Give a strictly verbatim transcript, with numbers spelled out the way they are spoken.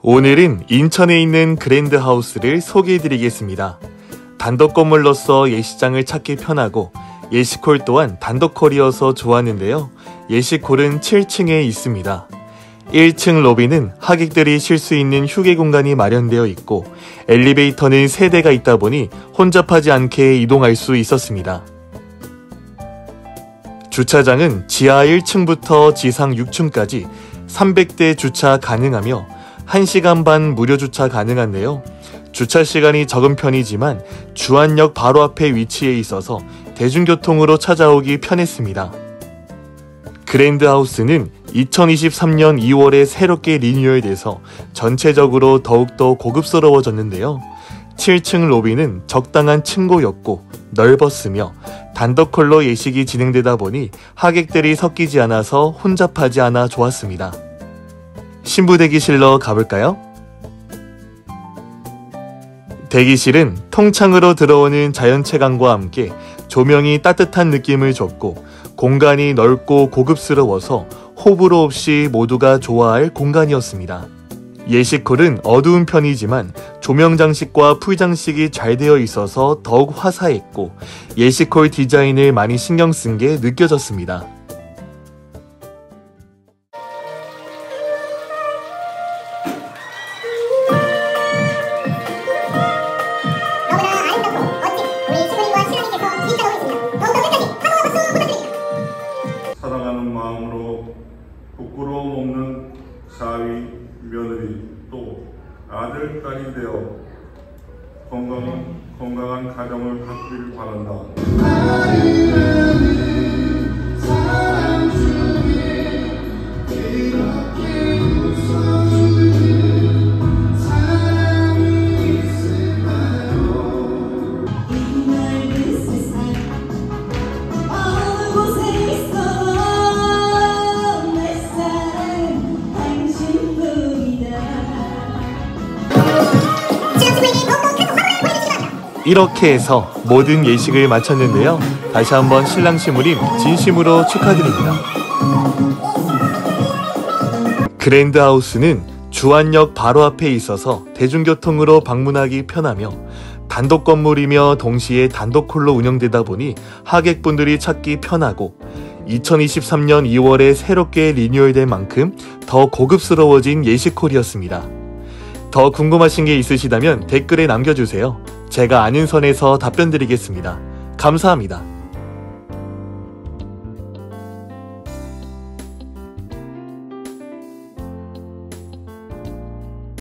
오늘은 인천에 있는 그랜드하우스를 소개해드리겠습니다. 단독 건물로서 예식장을 찾기 편하고 예식홀 또한 단독홀이어서 좋았는데요. 예식홀은 칠 층에 있습니다. 일 층 로비는 하객들이 쉴 수 있는 휴게 공간이 마련되어 있고 엘리베이터는 세 대가 있다 보니 혼잡하지 않게 이동할 수 있었습니다. 주차장은 지하 일 층부터 지상 육 층까지 삼백 대 주차 가능하며 한 시간 반 무료 주차 가능한데요. 주차 시간이 적은 편이지만 주안역 바로 앞에 위치해 있어서 대중교통으로 찾아오기 편했습니다. 그랜드하우스는 이천이십삼 년 이월에 새롭게 리뉴얼돼서 전체적으로 더욱더 고급스러워졌는데요. 칠 층 로비는 적당한 층고였고 넓었으며 단독홀로 예식이 진행되다 보니 하객들이 섞이지 않아서 혼잡하지 않아 좋았습니다. 신부 대기실로 가볼까요? 대기실은 통창으로 들어오는 자연채광과 함께 조명이 따뜻한 느낌을 줬고 공간이 넓고 고급스러워서 호불호 없이 모두가 좋아할 공간이었습니다. 예식홀은 어두운 편이지만 조명 장식과 풀 장식이 잘 되어 있어서 더욱 화사했고 예식홀 디자인을 많이 신경 쓴 게 느껴졌습니다. 사랑하는 마음으로 부끄러움 없는 사위, 며느리, 또 아들, 딸이 되어 건강한, 건강한 가정을 갖길 바란다. 이렇게 해서 모든 예식을 마쳤는데요. 다시 한번 신랑 신부님 진심으로 축하드립니다. 그랜드하우스는 주안역 바로 앞에 있어서 대중교통으로 방문하기 편하며 단독 건물이며 동시에 단독홀로 운영되다 보니 하객분들이 찾기 편하고 이천이십삼 년 이월에 새롭게 리뉴얼된 만큼 더 고급스러워진 예식홀이었습니다. 더 궁금하신 게 있으시다면 댓글에 남겨주세요. 제가 아는 선에서 답변 드리겠습니다. 감사합니다.